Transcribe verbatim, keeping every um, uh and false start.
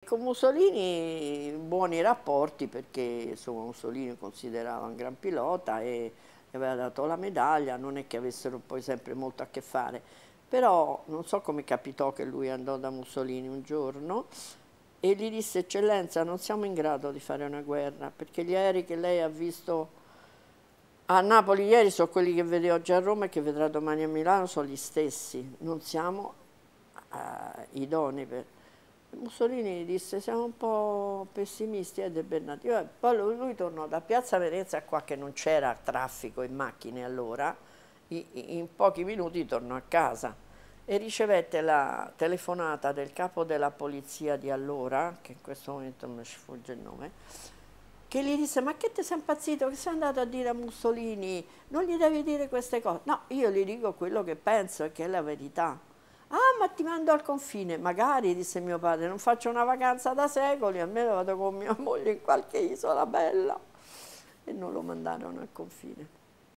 con Mussolini buoni rapporti perché insomma, Mussolini considerava un gran pilota e gli aveva dato la medaglia, non è che avessero poi sempre molto a che fare, però non so come capitò che lui andò da Mussolini un giorno e gli disse: Eccellenza, non siamo in grado di fare una guerra perché gli aerei che lei ha visto a Napoli ieri sono quelli che vede oggi a Roma e che vedrà domani a Milano, sono gli stessi, non siamo uh, idonei per... Mussolini disse: siamo un po' pessimisti ed è Bernardino. Poi lui, lui tornò da Piazza Venezia qua che non c'era traffico in macchine allora, in pochi minuti tornò a casa e ricevette la telefonata del capo della polizia di allora, che in questo momento mi sfugge il nome, che gli disse: ma che ti sei impazzito, che sei andato a dire a Mussolini, non gli devi dire queste cose. No, io gli dico quello che penso e che è la verità. Ah, ma ti mando al confine. Magari, disse mio padre, non faccio una vacanza da secoli, almeno vado con mia moglie in qualche isola bella. E non lo mandarono al confine.